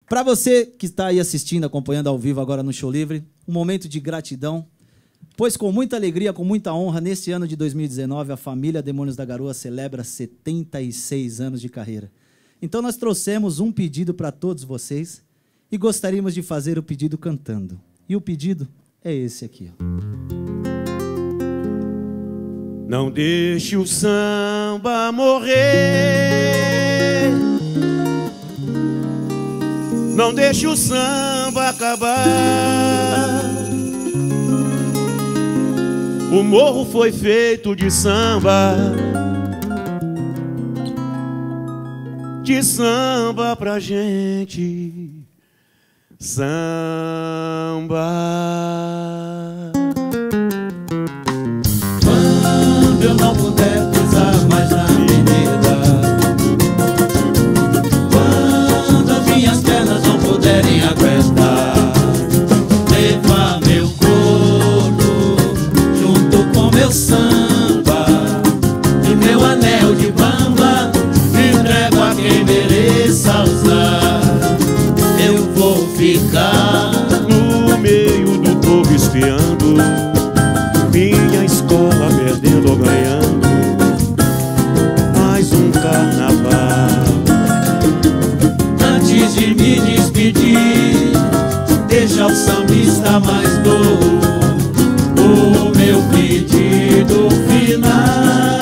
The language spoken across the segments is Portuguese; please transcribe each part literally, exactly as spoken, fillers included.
Para você que está aí assistindo, acompanhando ao vivo agora no Show Livre, um momento de gratidão, pois com muita alegria, com muita honra, neste ano de dois mil e dezenove, a família Demônios da Garoa celebra setenta e seis anos de carreira. Então nós trouxemos um pedido para todos vocês e gostaríamos de fazer o pedido cantando. E o pedido é esse aqui, ó. Não deixe o samba morrer, não deixe o samba acabar. O morro foi feito de samba, de samba pra gente samba. Quando eu não puder pisar mais na avenida, quando as minhas pernas não puderem aguentar, leva meu corpo junto com meu samba e meu anel de bamba, entrego a quem mereça usar. Eu vou ficar no meio do povo espiando, minha escola perdendo ou ganhando mais um carnaval. Antes de me despedir, deixa o sambista mais novo o meu pedido final.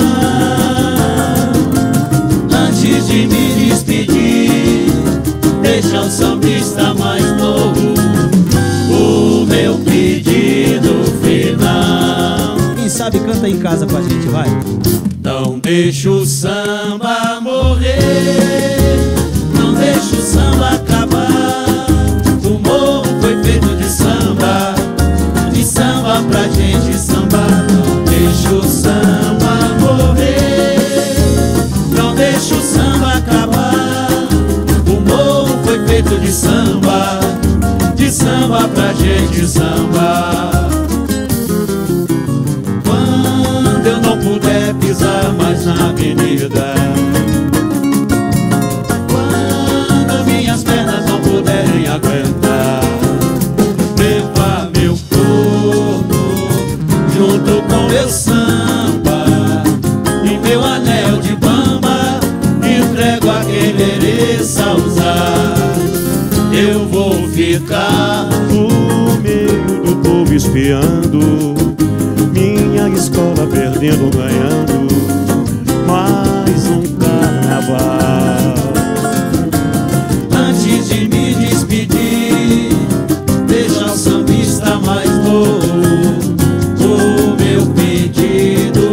Antes de me despedir, deixa o sambista mais novo o meu pedido final. Quem sabe canta em casa com a gente, vai. Não deixa o samba morrer, não deixa o samba acabar. O morro foi feito de samba, de samba pra gente sambar. Não deixa o samba morrer, não deixa o samba acabar. O morro foi feito de samba, de samba pra gente sambar. Quando eu não puder pisar mais na avenida, quando minhas pernas não puderem aguentar, levar meu corpo junto com meu samba e meu anel de bamba, entrego a quem mereça usar. Eu vou ficar No meio do povo espiando, minha escola perdendo ou ganhando mais um carnaval. antes de me despedir, deixa o sambista mais novo o meu pedido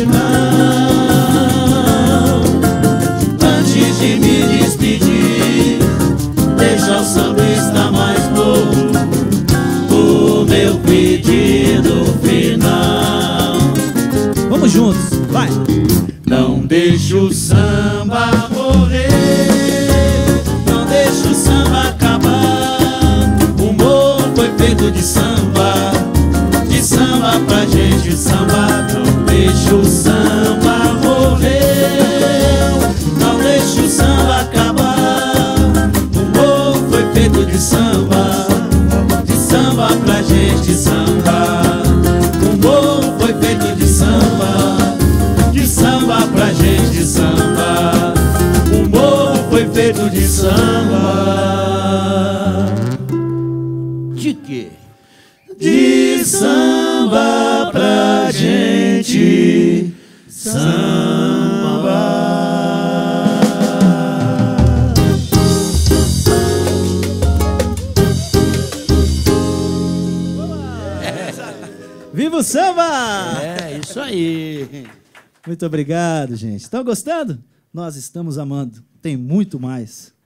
final. Antes de me despedir, deixa o sambista mais novo o meu pedido final. Vamos juntos, vai. Não deixa o samba morrer, não deixa o samba acabar. O morro foi feito de samba, de samba pra gente sambar. Não deixa o samba morrer, não deixa o samba acabar. O morro foi feito de samba, de samba pra gente sambar. O morro foi feito de samba, de samba pra gente sambar. O morro foi feito de samba. De quê? De samba pra gente sambar. Viva o samba! É, isso aí. Muito obrigado, gente. Estão gostando? Nós estamos amando. Tem muito mais.